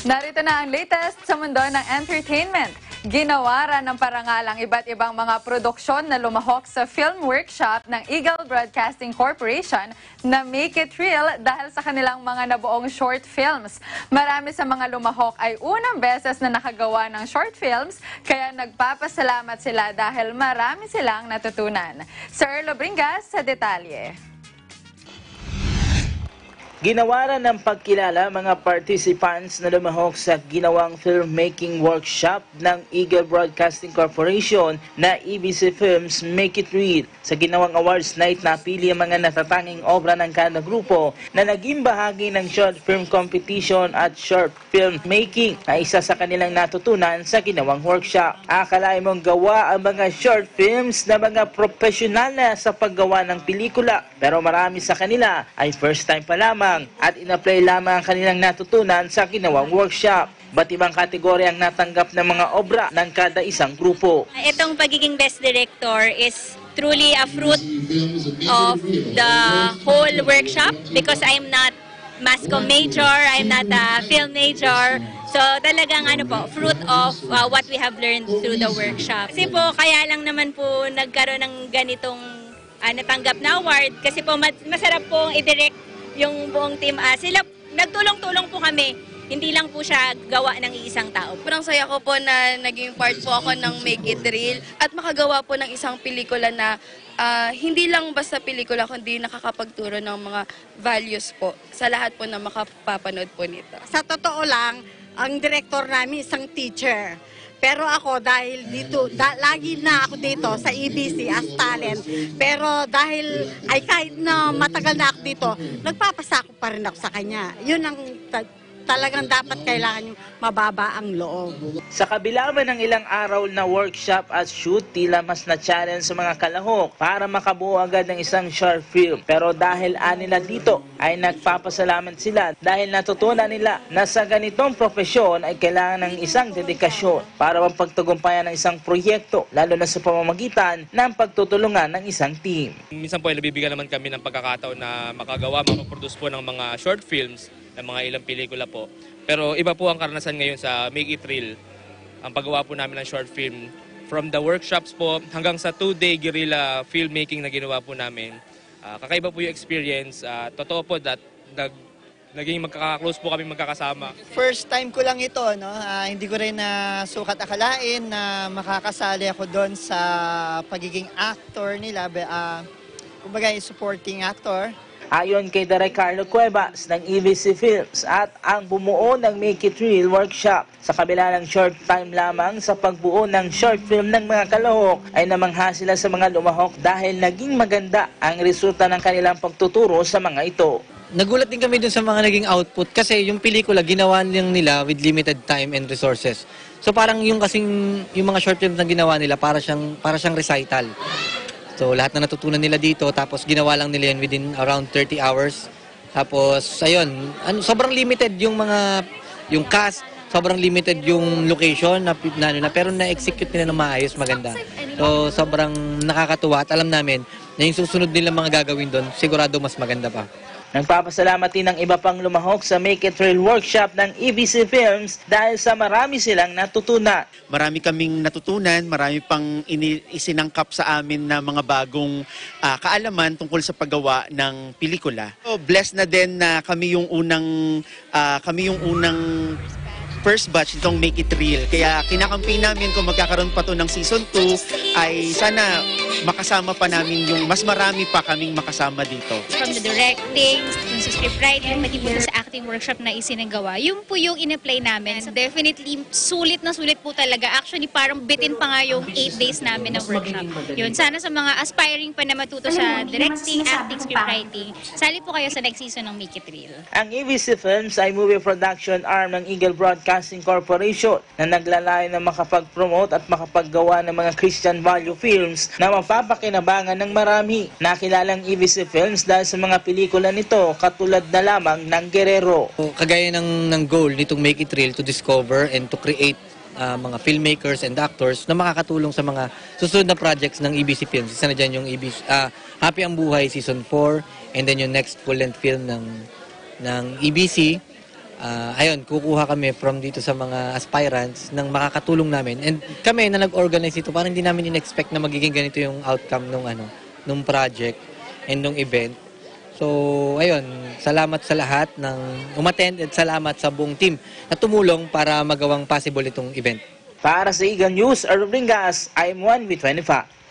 Narito na ang latest sa mundo ng entertainment. Ginawaran ng parangalang iba't ibang mga produksyon na lumahok sa film workshop ng Eagle Broadcasting Corporation na Make It Real dahil sa kanilang mga nabuong short films. Marami sa mga lumahok ay unang beses na nakagawa ng short films, kaya nagpapasalamat sila dahil marami silang natutunan. Sir Lobringas sa detalye. Ginawaran ng pagkilala mga participants na lumahok sa ginawang filmmaking workshop ng Eagle Broadcasting Corporation na EBC Films Make It Real. Sa ginawang awards night, napili ang mga natatanging obra ng kada grupo na naging bahagi ng short film competition at short film making na isa sa kanilang natutunan sa ginawang workshop. Akalain mong gawa ang mga short films na mga profesional na sa paggawa ng pelikula, pero marami sa kanila ay first time pa lamang at ina-apply lamang ang kanilang natutunan sa ginawang workshop. Ba't ibang kategorya ang natanggap ng mga obra ng kada isang grupo? Itong pagiging best director is truly a fruit of the whole workshop because I'm not mass comm major, I'm not a film major. So talagang fruit of what we have learned through the workshop. Kasi po kaya lang naman po nagkaroon ng ganitong natanggap na award kasi po masarap pong i-direct yung buong team. Sila nagtulong-tulong po kami. Hindi lang po siya gawa ng isang tao. Sobrang saya ko po na naging part po ako ng Make It Real at makagawa po ng isang pelikula na hindi lang basta pelikula kundi nakakapagturo ng mga values po sa lahat po na makapapanood po nito. Sa totoo lang, ang director namin isang teacher. Pero ako dahil dito, lagi na ako dito sa EBC as talent. Pero dahil ay kahit na matagal na ako dito, nagpapasako pa rin ako sa kanya. Yun ang talagang dapat kailangan yung mababa ang loob. Sa kabila man ng ilang araw na workshop at shoot, tila mas na-challenge sa mga kalahok para makabuo agad ng isang short film. Pero dahil nila dito ay nagpapasalamat sila dahil natutunan nila na sa ganitong profesyon ay kailangan ng isang dedikasyon para mapagtagumpayan ng isang proyekto, lalo na sa pamamagitan ng pagtutulungan ng isang team. Minsan po ay nabibigyan naman kami ng pagkakataon na makagawa, makaproduce po ng mga short films ng mga ilang pelikula po. Pero iba po ang karanasan ngayon sa Make It Real. Ang paggawa po namin ng short film, from the workshops po hanggang sa 2-day guerrilla filmmaking na ginawa po namin. Kakaiba po yung experience. Totoo po that naging magkaka-close po kami magkakasama. First time ko lang ito, no? Hindi ko rin na sukat akalain na makakasali ako doon sa pagiging actor nila. Kumbaga, supporting actor. Ayon kay Direk Carlo Cuevas ng EBC Films at ang bumuo ng Make It Real workshop, sa kabila ng short time lamang sa pagbuo ng short film ng mga kalahok ay namangha sila sa mga lumahok dahil naging maganda ang resulta ng kanilang pagtuturo sa mga ito. Nagulat din kami dun sa mga naging output kasi yung pelikula ginawa lang nila with limited time and resources. So parang yung mga short films na ginawa nila para siyang recital. So lahat na natutunan nila dito, tapos ginawa lang nila yun within around 30 hours. Tapos ayun, sobrang limited yung cast, sobrang limited yung location pero na-execute nila ng maayos, maganda. So sobrang nakakatuwa at alam namin na yung susunod nila mga gagawin doon, sigurado mas maganda pa. Nagpapasalamat din ng iba pang lumahok sa Make It Real workshop ng EBC Films dahil sa marami silang natutunan. Marami kaming natutunan, marami pang isinangkap sa amin na mga bagong kaalaman tungkol sa paggawa ng pelikula. So, blessed na din na kami yung unang first batch nitong Make It Real. Kaya kinakampi namin kung magkakaroon pa to ng season 2 ay sana makasama pa namin yung mas marami pa kaming makasama dito. From the directing, yung sa script writing, pati po sa acting workshop na isinagawa, yung po yung in-apply namin. So definitely, sulit na sulit po talaga. Actually, parang bitin pa nga yung 8 days namin ng workshop. Yun, sana sa mga aspiring pa na matuto sa directing, acting, script writing, sali po kayo sa next season ng Make It Real. Ang EBC Films ay movie production arm ng Eagle Broadcasting Corporation na naglalayon na makapag-promote at makapaggawa ng mga Christian value films na mapapakinabangan ng marami. Nakilalang EBC Films dahil sa mga pelikula nito katulad na lamang ng Guerrero. Kagaya ng goal nitong Make It Real to discover and to create mga filmmakers and actors na makakatulong sa mga susunod na projects ng EBC Films. Isa na dyan yung Happy ang Buhay Season 4 and then yung next full-length film ng EBC. ayun, kukuha kami from dito sa mga aspirants ng makakatulong namin. And kami na nag-organize ito, parang hindi namin in-expect na magiging ganito yung outcome nung project and nung event. So, ayun, salamat sa lahat ng umattend at salamat sa buong team na tumulong para magawang possible itong event. Para sa Eagle News, Arvingas, I'm 1 with 25.